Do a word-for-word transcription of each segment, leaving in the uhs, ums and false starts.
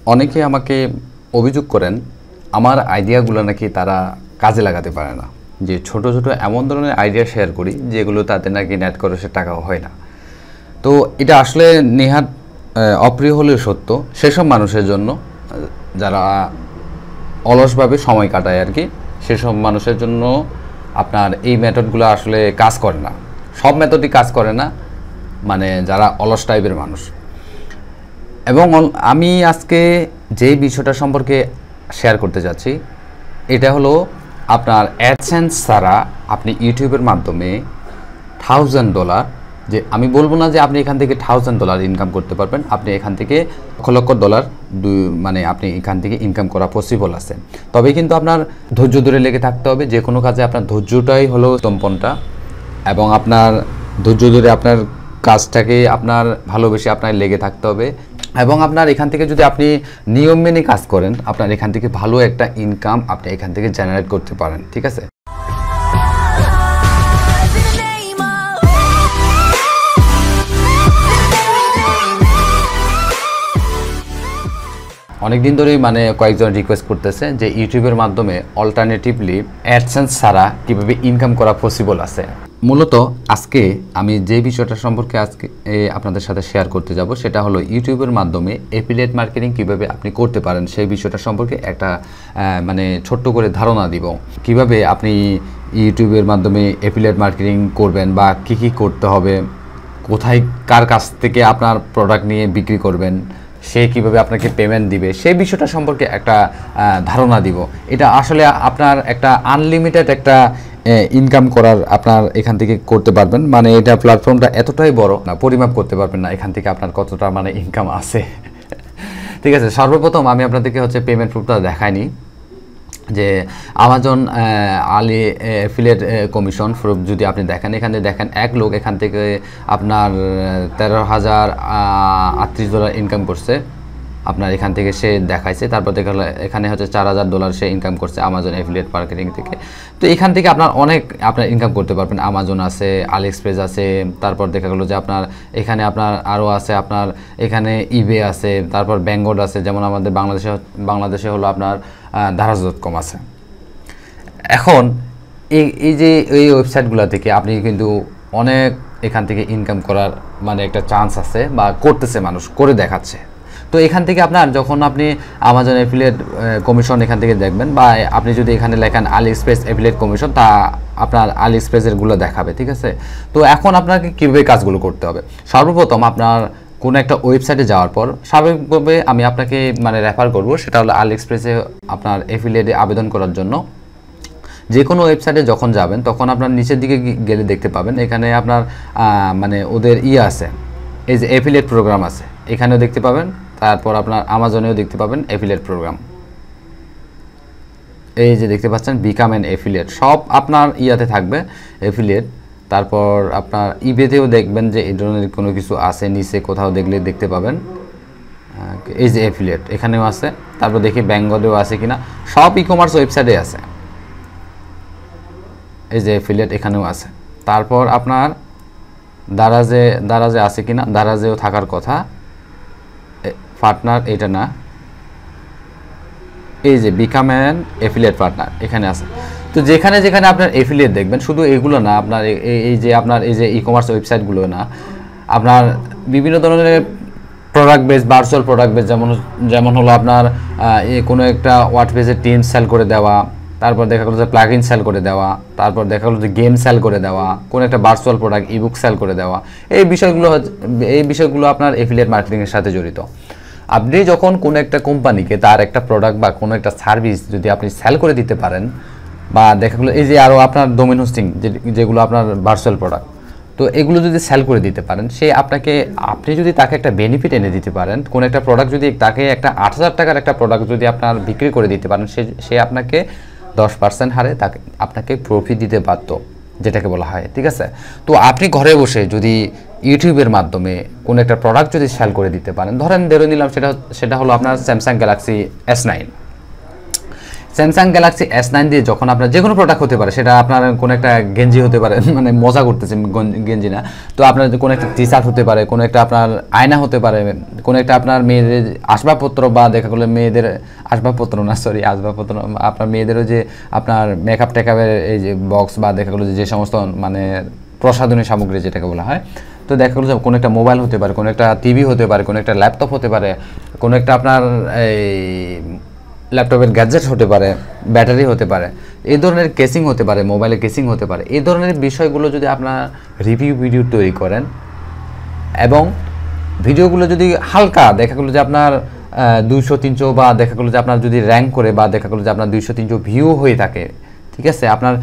অনেকে আমাকে অভিযোগ করেন আমার আইডিয়াগুলো নাকি তারা কাজে লাগাতে পারে না, যে ছোট ছোট এমন ধরনের আইডিয়া শেয়ার করি যেগুলো তাতে নাকি নেট খরচে টাকাও হয় না। তো এটা আসলে নেহাত অপ্রিয় হলেও সত্য সেসব মানুষের জন্য যারা অলসভাবে সময় কাটায় আর কি, সেসব মানুষের জন্য আপনার এই মেথডগুলো আসলে কাজ করে না। সব মেথডই কাজ করে না, মানে যারা অলস টাইপের মানুষ। এবং আমি আজকে যে বিষয়টা সম্পর্কে শেয়ার করতে যাচ্ছি এটা হলো আপনার অ্যাডসেন্স ছাড়া আপনি ইউটিউবের মাধ্যমে থাউজেন্ড ডলার, যে আমি বলবো না যে আপনি এখান থেকে থাউজেন্ড ডলার ইনকাম করতে পারবেন, আপনি এখান থেকে লক্ষ লক্ষ ডলার মানে আপনি এখান থেকে ইনকাম করা পসিবল আছে। তবে কিন্তু আপনার ধৈর্য ধরে লেগে থাকতে হবে। যে কোনো কাজে আপনার ধৈর্যটাই হলো স্তম্ভনটা, এবং আপনার ধৈর্য ধরে আপনার কাজটাকে আপনার ভালোবেসে আপনার লেগে থাকতে হবে। এবং আপনার এখান থেকে যদি আপনি নিয়ম মেনে কাজ করেন আপনার এখান থেকে ভালো একটা ইনকাম আপনি এখান থেকে জেনারেট করতে পারেন, ঠিক আছে। অনেকদিন ধরেই মানে কয়েকজন রিকোয়েস্ট করতেছে যে ইউটিউবের মাধ্যমে অল্টারনেটিভলি অ্যাডসেন্স ছাড়া কীভাবে ইনকাম করা পসিবল আছে। মূলত আজকে আমি যে বিষয়টা সম্পর্কে আজকে আপনাদের সাথে শেয়ার করতে যাব সেটা হলো ইউটিউবের মাধ্যমে অ্যাফিলিয়েট মার্কেটিং কীভাবে আপনি করতে পারেন সেই বিষয়টা সম্পর্কে একটা মানে ছোট্ট করে ধারণা দিব। কিভাবে আপনি ইউটিউবের মাধ্যমে অ্যাফিলিয়েট মার্কেটিং করবেন বা কী কী করতে হবে, কোথায় কার কাছ থেকে আপনার প্রোডাক্ট নিয়ে বিক্রি করবেন, সে কীভাবে আপনাকে পেমেন্ট দিবে সেই বিষয়টা সম্পর্কে একটা ধারণা দিব। এটা আসলে আপনার একটা আনলিমিটেড একটা ইনকাম করার আপনার এখান থেকে করতে পারবেন। মানে এটা প্ল্যাটফর্মটা এতটাই বড় না, পরিমাপ করতে পারবেন না এখান থেকে আপনার কতটা মানে ইনকাম আছে। ঠিক আছে, সর্বপ্রথম আমি আপনাদেরকে হচ্ছে পেমেন্ট প্রুফটা দেখাইনি যে আমাজন আলি অ্যাফিলিয়েট কমিশন প্রুফ যদি আপনি দেখেন, এখানে দেখেন এক লোক এখান থেকে আপনার তেরো হাজার আটত্রিশ ডলার ইনকাম করছে আপনার এখান থেকে সে দেখাইছে। তারপর দেখা গেলো এখানে হচ্ছে চার হাজার ডলার সে ইনকাম করছে আমাজন অ্যাফিলিয়েট মার্কেটিং থেকে। তো এখান থেকে আপনার অনেক আপনার ইনকাম করতে পারবেন। আমাজন আছে, আলি এক্সপ্রেস আছে, তারপর দেখা গেলো যে আপনার এখানে আপনার আরও আছে, আপনার এখানে ইবে আছে, তারপর ব্যাঙ্গড আছে, যেমন আমাদের বাংলাদেশে বাংলাদেশে হলো আপনার দারাজ ডট কম আছে। এখন এই এই যে এই ওয়েবসাইটগুলো থেকে আপনি কিন্তু অনেক এখান থেকে ইনকাম করার মানে একটা চান্স আছে বা করতেছে, মানুষ করে দেখাচ্ছে। তো এখান থেকে আপনার যখন আপনি আমাজন অ্যাফিলিয়েট কমিশন এখান থেকে দেখবেন, বা আপনি যদি এখানে লেখেন আলি এক্সপ্রেস অ্যাফিলিয়েট কমিশন, তা আপনার আলি এক্সপ্রেসেরগুলো দেখাবে, ঠিক আছে। তো এখন আপনাকে কীভাবে কাজগুলো করতে হবে, সর্বপ্রথম আপনার কোনো একটা ওয়েবসাইটে যাওয়ার পর স্বাভাবিকভাবে আমি আপনাকে মানে রেফার করব, সেটা হলো আলি এক্সপ্রেসে আপনার অ্যাফিলিয়েটে আবেদন করার জন্য। যে কোনো ওয়েবসাইটে যখন যাবেন তখন আপনার নিচের দিকে গেলে দেখতে পাবেন এখানে আপনার মানে ওদের ইয়ে আছে, এই যে অ্যাফিলিয়েট প্রোগ্রাম আছে, এখানেও দেখতে পাবেন। তারপর আপনার আমাজনেও দেখতে পাবেন অ্যাফিলিয়েট প্রোগ্রাম, এই যে দেখতে পাচ্ছেন বিকাম অ্যান অ্যাফিলিয়েট, সব আপনার ইয়াতে থাকবে অ্যাফিলিয়েট। তারপর আপনার ইবেতেও দেখবেন যে এই ধরনের কোনো কিছু আছে, নিচে কোথাও দেখলে দেখতে পাবেন এই যে অ্যাফিলিয়েট, এখানেও আছে। তারপর দেখি ব্যাঙ্গলেও আছে কিনা, সব ই কমার্স ওয়েবসাইটে আছে, এই যে অ্যাফিলিয়েট এখানেও আছে। তারপর আপনার দারাজে দারাজে আছে কিনা, দারাজেও থাকার কথা, পার্টনার এটা না, এই যে বিকাম অ্যান অ্যাফিলিয়েট পার্টনার এখানে আছে। তো যেখানে যেখানে আপনার অ্যাফিলিয়েট দেখবেন, শুধু এগুলো না, আপনার এই যে আপনার এই যে ই কমার্স ওয়েবসাইটগুলো না, আপনার বিভিন্ন ধরনের product base, virtual product base, যেমন যেমন হলো আপনার কোনো একটা ওয়ার্ডপ্রেসের টিম সেল করে দেওয়া, তারপর দেখা গেলো যে প্লাগ ইন সেল করে দেওয়া, তারপর দেখা গেলো যে গেম সেল করে দেওয়া, কোনো একটা ভার্চুয়াল প্রোডাক্ট ইবুক সেল করে দেওয়া, এই বিষয়গুলো এই বিষয়গুলো আপনার অ্যাফিলিয়েট মার্কেটিংয়ের সাথে জড়িত। আপনি যখন কোনো একটা কোম্পানিকে তার একটা প্রোডাক্ট বা কোনো একটা সার্ভিস যদি আপনি সেল করে দিতে পারেন, বা দেখা গেলো এই যে আরও আপনার ডোমেন হোস্টিং যেগুলো আপনার ভার্চুয়াল প্রোডাক্ট, তো এগুলো যদি সেল করে দিতে পারেন, সে আপনাকে আপনি যদি তাকে একটা বেনিফিট এনে দিতে পারেন, কোনো একটা প্রোডাক্ট যদি তাকে একটা আট হাজার টাকার একটা প্রোডাক্ট যদি আপনার বিক্রি করে দিতে পারেন, সে সে আপনাকে দশ পার্সেন্ট হারে তাকে আপনাকে প্রফিট দিতে বাধ্য, যেটাকে বলা হয়, ঠিক আছে। তো আপনি ঘরে বসে যদি ইউটিউবের মাধ্যমে কোনো একটা প্রোডাক্ট যদি সেল করে দিতে পারেন, ধরেন ধরে নিলাম সেটা সেটা হলো আপনার Samsung Galaxy S nine. Samsung Galaxy S nine দিয়ে যখন আপনার যে কোনো প্রোডাক্ট হতে পারে, সেটা আপনার কোনো একটা গেঞ্জি হতে পারে, মানে মজা করতেছে গেঞ্জি না, তো আপনার কোনো একটা টি শার্ট হতে পারে, কোনো একটা আপনার আয়না হতে পারে, কোনো একটা আপনার মেয়েদের আসবাবপত্র বা দেখা গেলো মেয়েদের আসবাবপত্র না সরি আসবাবপত্র আপনার মেয়েদেরও যে আপনার মেকআপ টেকআপের এই যে বক্স বা দেখা গেলো যে সমস্ত মানে প্রসাধনী সামগ্রী যেটাকে বলা হয়, তো দেখা গেলো যে কোনো একটা মোবাইল হতে পারে, কোনো একটা টিভি হতে পারে, কোনো একটা ল্যাপটপ হতে পারে, কোনো একটা আপনার এই ল্যাপটপের গ্যাজেট হতে পারে, ব্যাটারি হতে পারে, এই ধরনের কেসিং হতে পারে, মোবাইলের কেসিং হতে পারে, এই ধরনের বিষয়গুলো যদি আপনার রিভিউ ভিডিও তৈরি করেন এবং ভিডিওগুলো যদি হালকা দেখা গেলো যে আপনার দুইশো তিনশো বা দেখা গেলো যে আপনার যদি র্যাঙ্ক করে বা দেখা গেলো যে আপনার দুইশো তিনশো ভিউ হয়ে থাকে, ঠিক আছে, আপনার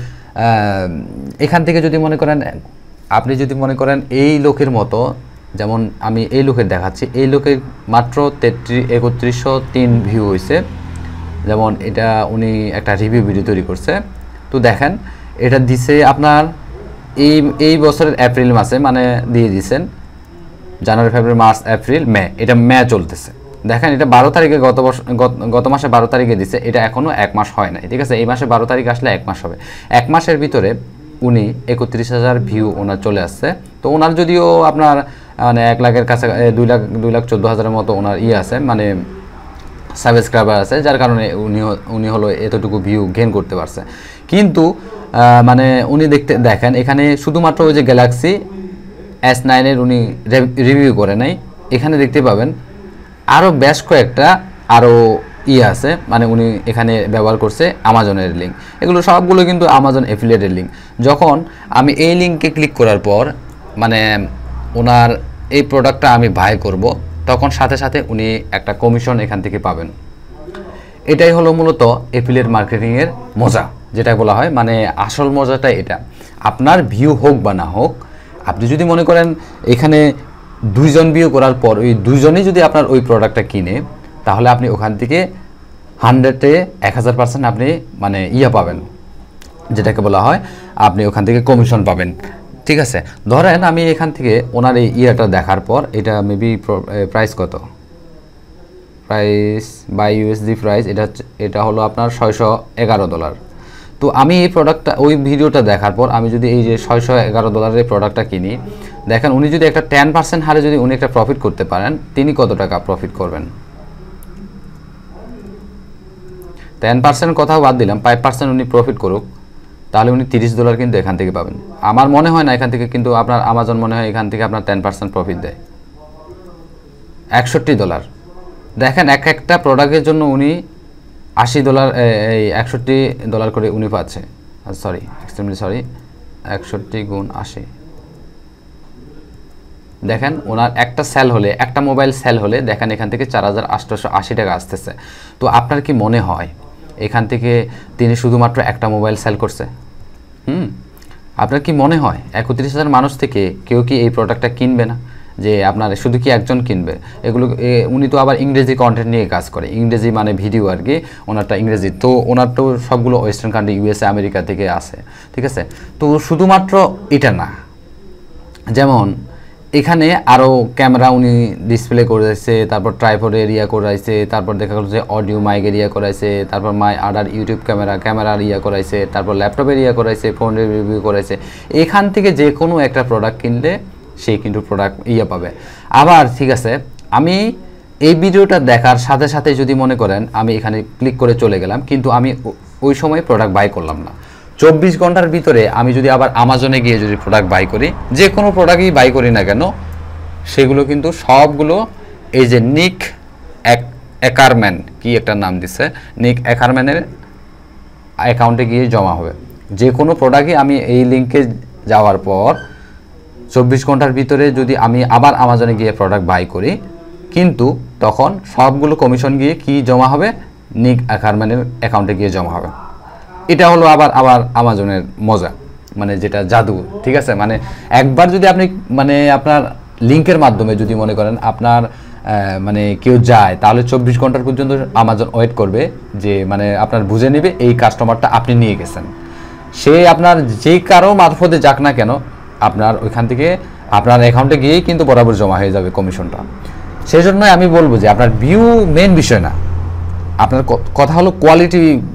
এখান থেকে যদি মনে করেন আপনি যদি মনে করেন এই লোকের মতো, যেমন আমি এই লোকের দেখাচ্ছি, এই লোকের মাত্র তেত্রিশ একত্রিশশো তিন ভিউ হয়েছে, যেমন এটা উনি একটা রিভিউ ভিডিও তৈরি করছে, তো দেখেন এটা দিছে আপনার এই এই বছরের এপ্রিল মাসে, মানে দিয়ে দিয়েছেন জানুয়ারি ফেব্রুয়ারি মার্চ এপ্রিল মে, এটা মে চলতেছে, দেখেন এটা বারো তারিখে গত বর্ষ গত মাসে বারো তারিখে দিছে, এটা এখনও এক মাস হয় নাই, ঠিক আছে, এই মাসে বারো তারিখ আসলে এক মাস হবে, এক মাসের ভিতরে উনি একত্রিশ হাজার ভিউ ওনার চলে আসছে। তো ওনার যদিও আপনার মানে এক লাখের কাছে দুই লাখ দুই লাখ চোদ্দো হাজারের মতো ওনার ইয়ে আছে, মানে সাবস্ক্রাইবার আছে, যার কারণে উনি উনি হলো এতটুকু ভিউ গেইন করতে পারছে। কিন্তু মানে উনি দেখতে দেখেন এখানে শুধুমাত্র ওই যে গ্যালাক্সি এস নাইনের উনি রিভিউ করে নাই, এখানে দেখতে পাবেন আরও বেশ কয়েকটা আরও ইয়ে আছে, মানে উনি এখানে ব্যবহার করছে আমাজনের লিঙ্ক, এগুলো সবগুলো কিন্তু আমাজন অ্যাফিলিয়েটেড লিঙ্ক। যখন আমি এই লিঙ্কে ক্লিক করার পর মানে ওনার এই প্রোডাক্টটা আমি বাই করব, তখন সাথে সাথে উনি একটা কমিশন এখান থেকে পাবেন। এটাই হলো মূলত অ্যাফিলিয়েট মার্কেটিংয়ের মজা, যেটা বলা হয়, মানে আসল মজাটা এটা। আপনার ভিউ হোক বা না হোক, আপনি যদি মনে করেন এখানে দুইজন ভিউ করার পর ওই দুইজনই যদি আপনার ওই প্রোডাক্টটা কিনে, তাহলে আপনি ওখান থেকে হান্ড্রেডে এক হাজার পার্সেন্ট আপনি মানে ইয়া পাবেন, যেটাকে বলা হয় আপনি ওখান থেকে কমিশন পাবেন, ঠিক আছে। ধরেন আমি এখান থেকে ওনার এই ইয়াটা দেখার পর, এটা মেবি প্রাইস কত, প্রাইস বাই ইউএসডি প্রাইস এটা এটা হলো আপনার ছয়শো এগারো ডলার। তো আমি এই প্রোডাক্টটা ওই ভিডিওটা দেখার পর আমি যদি এই যে ছয়শো এগারো ডলারের প্রোডাক্টটা কিনি, দেখেন উনি যদি একটা টেন পার্সেন্ট হারে যদি উনি একটা প্রফিট করতে পারেন, তিনি কত টাকা প্রফিট করবেন? টেন পার্সেন্ট কথাও বাদ দিলাম, ফাইভ পার্সেন্ট উনি প্রফিট করুক, তাহলে উনি তিরিশ ডলার কিন্তু এখান থেকে পাবেন। আমার মনে হয় না এখান থেকে, কিন্তু আপনার আমাজন মনে হয় এখান থেকে আপনার টেন পার্সেন্ট প্রফিট দেয়, একষট্টি ডলার। দেখেন এক একটা প্রোডাক্টের জন্য উনি আশি ডলার এই একষট্টি ডলার করে উনি পাচ্ছে, সরি এক্সট্রিমলি সরি একষট্টি গুণ আশি, দেখেন ওনার একটা সেল হলে, একটা মোবাইল সেল হলে দেখেন এখান থেকে চার হাজার আটশোশো আশি টাকা আসতেছে। তো আপনার কি মনে হয় এখান থেকে তিনি শুধুমাত্র একটা মোবাইল সেল করছে? হুম আপনার কি মনে হয় একত্রিশ হাজার মানুষ থেকে কেউ কি এই প্রোডাক্টটা কিনবে না? যে আপনার শুধু কি একজন কিনবে? এগুলো উনি তো আবার ইংরেজি কন্টেন্ট নিয়ে কাজ করে, ইংরেজি মানে ভিডিও আর কি, ওনারটা ইংরেজি, তো ওনার তো সবগুলো ওয়েস্টার্ন কান্ট্রি ইউএসএ আমেরিকা থেকে আসে, ঠিক আছে। তো শুধুমাত্র এটা না, যেমন এখানে আরও ক্যামেরা উনি ডিসপ্লে করেছে, তারপর ট্রাইপড এরিয়া করাইছে, তারপর দেখা গেল যে অডিও মাইক এরিয়া করাইছে, তারপর মাই আদার ইউটিউব ক্যামেরা ক্যামেরার ইয়া করাইছে, তারপর ল্যাপটপ এরিয়া করাইছে, ফোনের রিভিউ করাইছে। এখান থেকে যে কোনো একটা প্রোডাক্ট কিনলে সে কিন্তু প্রোডাক্ট ইয়ে পাবে। আবার ঠিক আছে, আমি এই ভিডিওটা দেখার সাথে সাথে যদি মনে করেন আমি এখানে ক্লিক করে চলে গেলাম, কিন্তু আমি ওই সময় প্রোডাক্ট বাই করলাম না, চব্বিশ ঘন্টার ভিতরে আমি যদি আবার আমাজনে গিয়ে যদি প্রোডাক্ট বাই করি, যে কোনো প্রোডাক্টই বাই করি না কেন, সেগুলো কিন্তু সবগুলো এই যে নিক অ্যাকারম্যান কি একটা নাম দিচ্ছে, নিক অ্যাকারম্যানের অ্যাকাউন্টে গিয়ে জমা হবে। যে কোনো প্রোডাক্টই আমি এই লিঙ্কে যাওয়ার পর চব্বিশ ঘন্টার ভিতরে যদি আমি আবার আমাজনে গিয়ে প্রোডাক্ট বাই করি, কিন্তু তখন সবগুলো কমিশন গিয়ে কি জমা হবে, নিক অ্যাকারম্যানের অ্যাকাউন্টে গিয়ে জমা হবে। এটা হলো আবার আবার আমাজনের মজা, মানে যেটা জাদু, ঠিক আছে। মানে একবার যদি আপনি মানে আপনার লিঙ্কের মাধ্যমে যদি মনে করেন আপনার মানে কেউ যায়, তাহলে চব্বিশ ঘন্টার পর্যন্ত আমাজন ওয়েট করবে, যে মানে আপনার বুঝে নেবে এই কাস্টমারটা আপনি নিয়ে গেছেন। সে আপনার যে কারো মারফতে যাক না কেন, আপনার ওইখান থেকে আপনার অ্যাকাউন্টে গিয়েই কিন্তু বরাবর জমা হয়ে যাবে কমিশনটা। সেই জন্যই আমি বলবো যে আপনার ভিউ মেন বিষয় না, আপনার কথা হলো কোয়ালিটি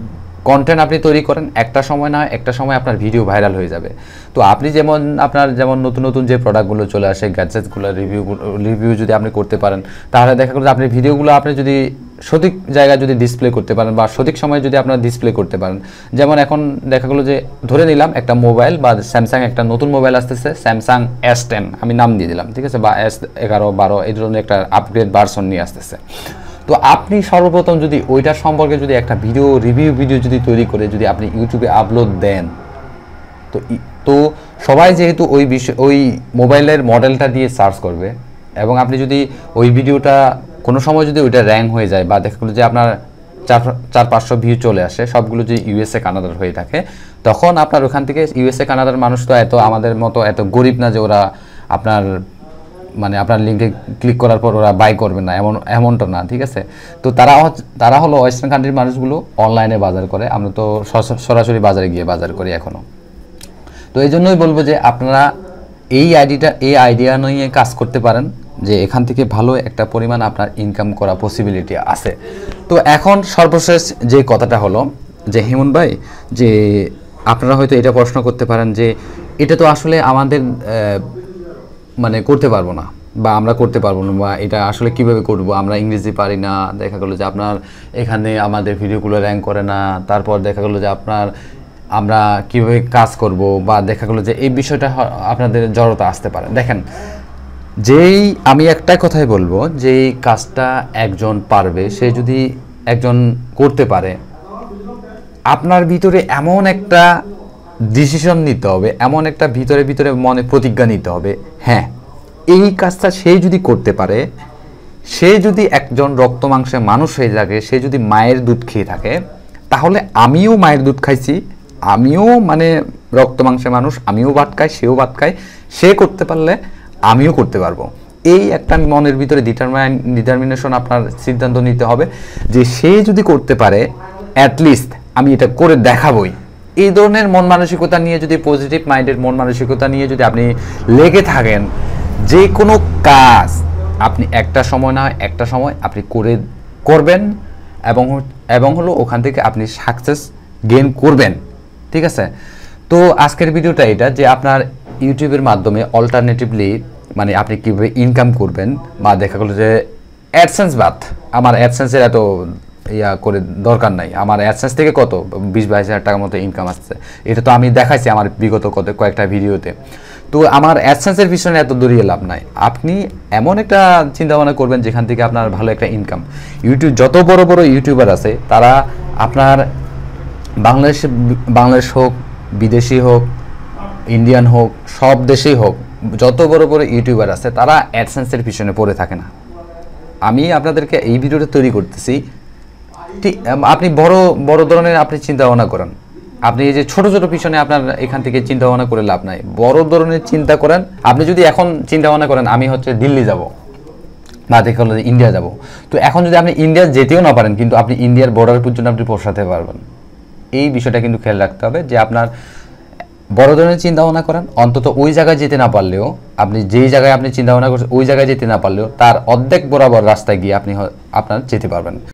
কন্টেন্ট আপনি তৈরি করেন, একটা সময় না একটা সময় আপনার ভিডিও ভাইরাল হয়ে যাবে। তো আপনি যেমন আপনার যেমন নতুন নতুন যে প্রোডাক্টগুলো চলে আসে, গ্যাজেটসগুলো রিভিউ রিভিউ যদি আপনি করতে পারেন, তাহলে দেখা গেলো আপনি ভিডিওগুলো আপনি যদি সঠিক জায়গায় যদি ডিসপ্লে করতে পারেন বা সঠিক সময়ে যদি আপনারা ডিসপ্লে করতে পারেন, যেমন এখন দেখা গেলো যে ধরে নিলাম একটা মোবাইল বা স্যামসাং একটা নতুন মোবাইল আসতেছে, স্যামসাং এস টেন আমি নাম দিয়ে দিলাম, ঠিক আছে, বা এস এগারো বারো এই ধরনের একটা আপগ্রেড ভার্সন নিয়ে আসতেছে। তো আপনি সর্বপ্রথম যদি ওইটার সম্পর্কে যদি একটা ভিডিও রিভিউ ভিডিও যদি তৈরি করে যদি আপনি ইউটিউবে আপলোড দেন, তো তো সবাই যেহেতু ওই বিষয় ওই মোবাইলের মডেলটা দিয়ে সার্চ করবে, এবং আপনি যদি ওই ভিডিওটা কোনো সময় যদি ওইটা র্যাঙ্ক হয়ে যায় বা দেখা গেলো যে আপনার চার চার পাঁচশো ভিউ চলে আসে, সবগুলো যদি ইউএসএ কানাডার হয়ে থাকে, তখন আপনার ওখান থেকে ইউএসএ কানাডার মানুষ তো এত আমাদের মতো এত গরিব না যে ওরা আপনার মানে আপনার লিঙ্কে ক্লিক করার পর ওরা বাই করবে না, এমন এমনটা না, ঠিক আছে। তো তারা তারা হলো ওয়েস্টার্ন কান্ট্রির মানুষগুলো অনলাইনে বাজার করে, আমরা তো সরাসরি বাজারে গিয়ে বাজার করি এখনও। তো এই জন্যই বলবো যে আপনারা এই আইডিটা এই আইডিয়া নিয়ে কাজ করতে পারেন, যে এখান থেকে ভালো একটা পরিমাণ আপনার ইনকাম করা পসিবিলিটি আছে। তো এখন সর্বশেষ যে কথাটা হলো যে হিমন ভাই, যে আপনারা হয়তো এটা প্রশ্ন করতে পারেন যে এটা তো আসলে আমাদের মানে করতে পারবো না বা আমরা করতে পারবো না, বা এটা আসলে কিভাবে করব, আমরা ইংরেজি পারি না, দেখা গেলো যে আপনার এখানে আমাদের ভিডিওগুলো র্যাঙ্ক করে না, তারপর দেখা গেলো যে আপনার আমরা কীভাবে কাজ করব, বা দেখা গেলো যে এই বিষয়টা আপনাদের জড়তা আসতে পারে। দেখেন, যেই আমি একটা কথাই বলবো, যেই কাজটা একজন পারবে, সে যদি একজন করতে পারে, আপনার ভিতরে এমন একটা ডিসিশন নিতে হবে, এমন একটা ভিতরে ভিতরে মনে প্রতিজ্ঞা নিতে হবে, হ্যাঁ এই কাজটা সে যদি করতে পারে, সে যদি একজন রক্ত মাংসের মানুষ হয়ে থাকে, সে যদি মায়ের দুধ খেয়ে থাকে, তাহলে আমিও মায়ের দুধ খাইছি, আমিও মানে রক্ত মাংসের মানুষ, আমিও ভাত খাই, সেও ভাত খায়, সে করতে পারলে আমিও করতে পারবো। এই একটা মনের ভিতরে ডিটারমাইন ডিটারমিনেশন আপনার সিদ্ধান্ত নিতে হবে যে সে যদি করতে পারে, অ্যাটলিস্ট আমি এটা করে দেখাবই। এই ধরনের মন মানসিকতা নিয়ে যদি, পজিটিভ মাইন্ডের মন মানসিকতা নিয়ে যদি আপনি লেগে থাকেন, যে কোনো কাজ আপনি একটা সময় না একটা সময় আপনি করে করবেন, এবং এবং হলো ওখান থেকে আপনি সাকসেস গেইন করবেন, ঠিক আছে। তো আজকের ভিডিওটা এটা, যে আপনার ইউটিউবের মাধ্যমে অল্টারনেটিভলি মানে আপনি কীভাবে ইনকাম করবেন, বা দেখা গেলো যে অ্যাডসেন্স বাদ, আমার অ্যাডসেন্সের এত ইয়া করে দরকার নাই, আমার অ্যাডসেন্স থেকে কত বিশ বাইশ হাজার টাকার মতো ইনকাম আসছে, এটা তো আমি দেখাইছি আমার বিগত কত কয়েকটা ভিডিওতে। তো আমার অ্যাডসেন্সের পিছনে এত দূরিয়ে লাভ নাই, আপনি এমন একটা চিন্তা ভাবনা করবেন যেখান থেকে আপনার ভালো একটা ইনকাম। ইউটিউব যত বড় বড় ইউটিউবার আছে, তারা আপনার বাংলাদেশ বাংলাদেশ হোক, বিদেশি হোক, ইন্ডিয়ান হোক, সব দেশেই হোক, যত বড় বড় ইউটিউবার আছে, তারা অ্যাডসেন্সের পিছনে পড়ে থাকে না। আমি আপনাদেরকে এই ভিডিওটা তৈরি করতেছি, ঠিক আপনি বড় বড় ধরনের আপনি চিন্তা ভাবনা করেন, আপনি এই যে ছোট ছোট পিছনে আপনার এখান থেকে চিন্তা ভাবনা করে লাভ নাই, বড় ধরনের চিন্তা করেন। আপনি যদি এখন চিন্তা ভাবনা করেন আমি হচ্ছে দিল্লি যাব বা দেখা গেলো যে ইন্ডিয়া যাব, তো এখন যদি আপনি ইন্ডিয়া যেতেও না পারেন, কিন্তু আপনি ইন্ডিয়ার বর্ডার পর্যন্ত আপনি পৌঁছাতে পারবেন। এই বিষয়টা কিন্তু খেয়াল রাখতে হবে যে আপনার বড় ধরনের চিন্তা ভাবনা করেন, অন্তত ওই জায়গায় যেতে না পারলেও, আপনি যেই জায়গায় আপনি চিন্তা ভাবনা করছেন ওই জায়গায় যেতে না পারলেও তার অর্ধেক বরাবর রাস্তায় গিয়ে আপনি আপনার যেতে পারবেন।